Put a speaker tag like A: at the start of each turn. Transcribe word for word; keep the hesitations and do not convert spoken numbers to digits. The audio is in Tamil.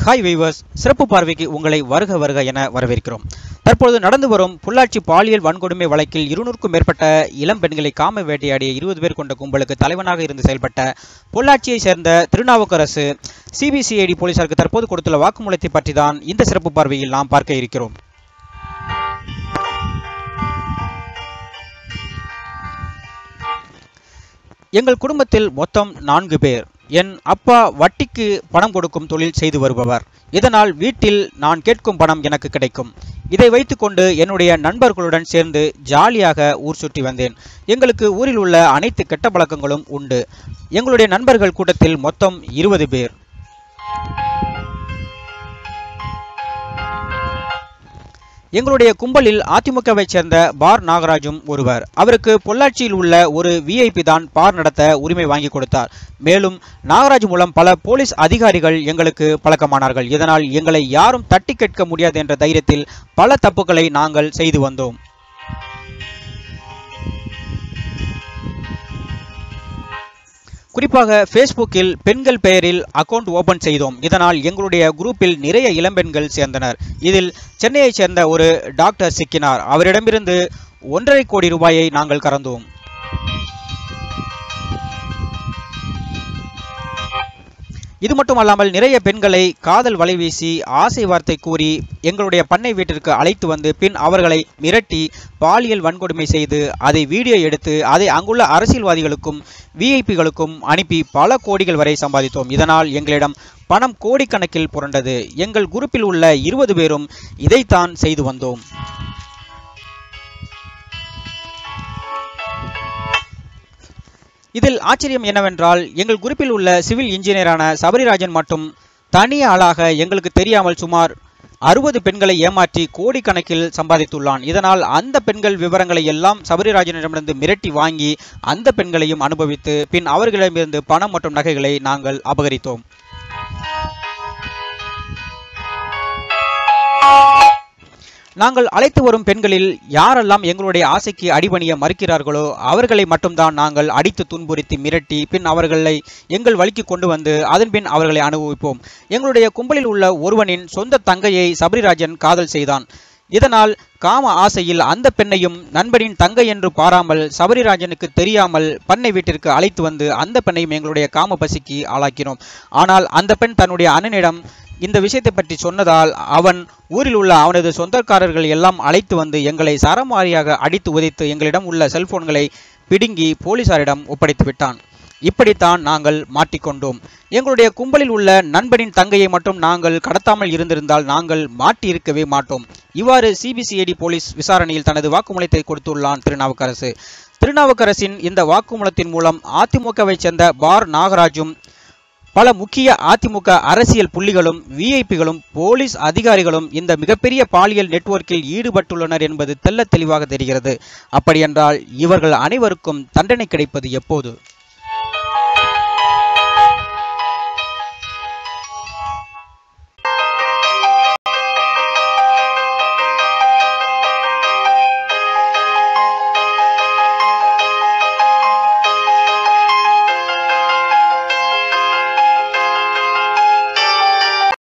A: ஹாய் வீவர்ஸ், சிறப்பு பார்வைக்கு உங்களை வருக வருக என வரவேற்கிறோம். தற்போது நடந்து வரும் பொள்ளாச்சி பாலியல் வன்கொடுமை வழக்கில் இருநூறுக்கும் மேற்பட்ட இளம் பெண்களை காம வேட்டையாடிய இருபது பேர் கொண்ட கும்பலுக்கு தலைவனாக இருந்து செயல்பட்ட பொள்ளாச்சியை சேர்ந்த திருநாவுக்கரசு சிபிசிஐடி போலீசாருக்கு தற்போது கொடுத்துள்ள வாக்குமூலத்தை பற்றி தான் இந்த சிறப்பு பார்வையில் நாம் பார்க்க இருக்கிறோம். எங்கள் குடும்பத்தில் மொத்தம் நான்கு பேர். என் அப்பா வட்டிக்கு பணம் கொடுக்கும் தொழில் செய்து வருபவர். இதனால் வீட்டில் நான் கேட்கும் பணம் எனக்கு கிடைக்கும். இதை வைத்துக்கொண்டு என்னுடைய நண்பர்களுடன் சேர்ந்து ஜாலியாக ஊர் சுற்றி வந்தேன். எங்களுக்கு ஊரில் உள்ள அனைத்து கெட்ட பழக்கங்களும் உண்டு. எங்களுடைய நண்பர்கள் கூட்டத்தில் மொத்தம் இருபது பேர். எங்களுடைய கும்பலில் அதிமுகவை சேர்ந்த பார் நாகராஜும் ஒருவர். அவருக்கு பொள்ளாச்சியில் உள்ள ஒரு விஐபி தான் பார் நடத்த உரிமை வாங்கி கொடுத்தார். மேலும் நாகராஜ் மூலம் பல போலீஸ் அதிகாரிகள் எங்களுக்கு பழக்கமானார்கள். இதனால் எங்களை யாரும் தட்டி கேட்க முடியாது என்ற தைரியத்தில் பல தப்புக்களை நாங்கள் செய்து வந்தோம். குறிப்பாக ஃபேஸ்புக்கில் பெண்கள் பெயரில் அக்கவுண்ட் ஓபன் செய்தோம். இதனால் எங்களுடைய குரூப்பில் நிறைய இளம்பெண்கள் சேர்ந்தனர். இதில் சென்னையைச் சேர்ந்த ஒரு டாக்டர் சிக்கினார். அவரிடமிருந்து ஒன்றரை கோடி ரூபாயை நாங்கள் கறந்தோம். இது மட்டுமல்லாமல் நிறைய பெண்களை காதல் வலை வீசி ஆசை வார்த்தை கூறி எங்களுடைய பண்ணை வீட்டிற்கு அழைத்து வந்து பின் அவர்களை மிரட்டி பாலியல் வன்கொடுமை செய்து அதை வீடியோ எடுத்து அதை அங்குள்ள அரசியல்வாதிகளுக்கும் விஐபிகளுக்கும் அனுப்பி பல கோடிகள் வரை சம்பாதித்தோம். இதனால் எங்களிடம் பணம் கோடிக்கணக்கில் புரண்டது. எங்கள் குரூப்பில் உள்ள இருபது பேரும் இதைத்தான் செய்து வந்தோம். இதில் ஆச்சரியம் என்னவென்றால், எங்கள் குரூப்பில் உள்ள சிவில் இன்ஜினியரான சபரிராஜன் மட்டும் தனி ஆளாக எங்களுக்கு தெரியாமல் சுமார் அறுபது பெண்களை ஏமாற்றி கோடிக்கணக்கில் சம்பாதித்துள்ளான். இதனால் அந்த பெண்கள் விவரங்களை எல்லாம் சபரிராஜனிடமிருந்து மிரட்டி வாங்கி அந்த பெண்களையும் அனுபவித்து பின் அவர்களிடமிருந்து பணம் மற்றும் நகைகளை நாங்கள் அபகரித்தோம். நாங்கள் அழைத்து வரும் பெண்களில் யாரெல்லாம் எங்களுடைய ஆசைக்கு அடிபணிய மறுக்கிறார்களோ அவர்களை மட்டும்தான் நாங்கள் அடித்து துன்புறுத்தி மிரட்டி பின் அவர்களை எங்கள் வழிக்கு கொண்டு வந்து அதன் பின் அவர்களை அனுபவிப்போம். எங்களுடைய கும்பலில் உள்ள ஒருவனின் சொந்த தங்கையை சபரிராஜன் காதல் செய்தான். இதனால் காம ஆசையில் அந்த பெண்ணையும் நண்பனின் தங்கை என்று பாராமல் சபரிராஜனுக்கு தெரியாமல் பண்ணை வீட்டிற்கு அழைத்து வந்து அந்த பெண்ணையும் எங்களுடைய காம பசிக்கு ஆளாக்கினோம். ஆனால் அந்த பெண் தன்னுடைய அண்ணனிடம் இந்த விஷயத்தை பற்றி சொன்னதால் அவன் ஊரில் உள்ள அவனது சொந்தக்காரர்கள் எல்லாம் அழைத்து வந்து எங்களை சரமாரியாக அடித்து உதைத்து எங்களிடம் உள்ள செல்போன்களை பிடுங்கி போலீசாரிடம் ஒப்படைத்து விட்டான். இப்படித்தான் நாங்கள் மாட்டிக்கொண்டோம். எங்களுடைய கும்பலில் உள்ள நண்பனின் தங்கையை மட்டும் நாங்கள் கடத்தாமல் இருந்திருந்தால் நாங்கள் மாட்டியிருக்கவே மாட்டோம். இவ்வாறு சிபிசிஐடி போலீஸ் விசாரணையில் தனது வாக்குமூலத்தை கொடுத்துள்ளான் திருநாவுக்கரசு. திருநாவுக்கரசின் இந்த வாக்குமூலத்தின் மூலம் அதிமுகவை சேர்ந்த பார் நாகராஜும் பல முக்கிய அதிமுக அரசியல் புள்ளிகளும் விஐபிகளும் போலீஸ் அதிகாரிகளும் இந்த மிகப்பெரிய பாலியல் நெட்வொர்க்கில் ஈடுபட்டுள்ளனர் என்பது தெல்ல தெளிவாக தெரிகிறது. அப்படியென்றால் இவர்கள் அனைவருக்கும் தண்டனை கிடைப்பது எப்போது?